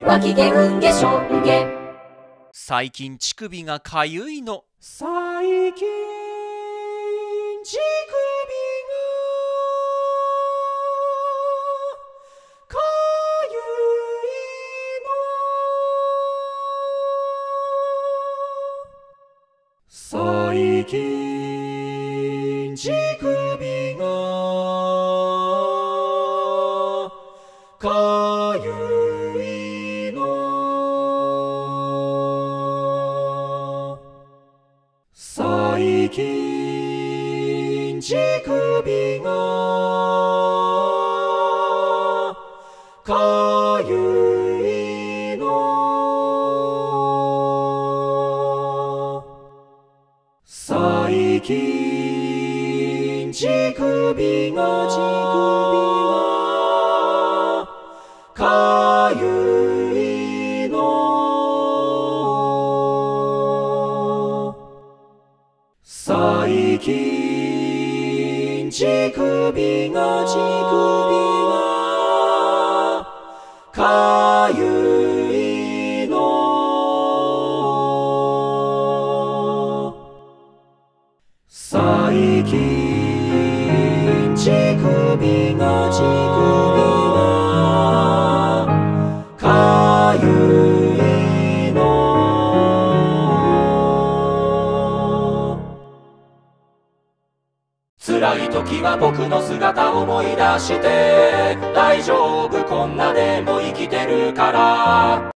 脇毛うんげしょんげ。 最近乳首がかゆいの。 最近乳首がかゆいの。最近乳首がかゆいの。最近乳首がかゆいの。最近乳首がかゆいの。最近乳首がかゆいの。最近乳首がかゆいの。辛い時は僕の姿を思い出して、大丈夫こんなでも生きてるから。